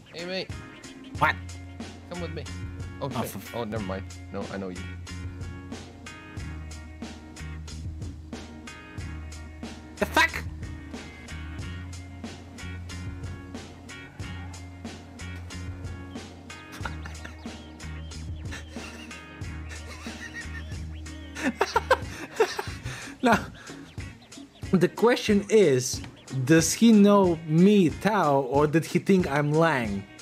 Hey, mate. What? Come with me. Oh, Oh, shit. Oh, never mind. No, I know you. The fuck? Now, the question is, does he know me, Tao, or did he think I'm Lang?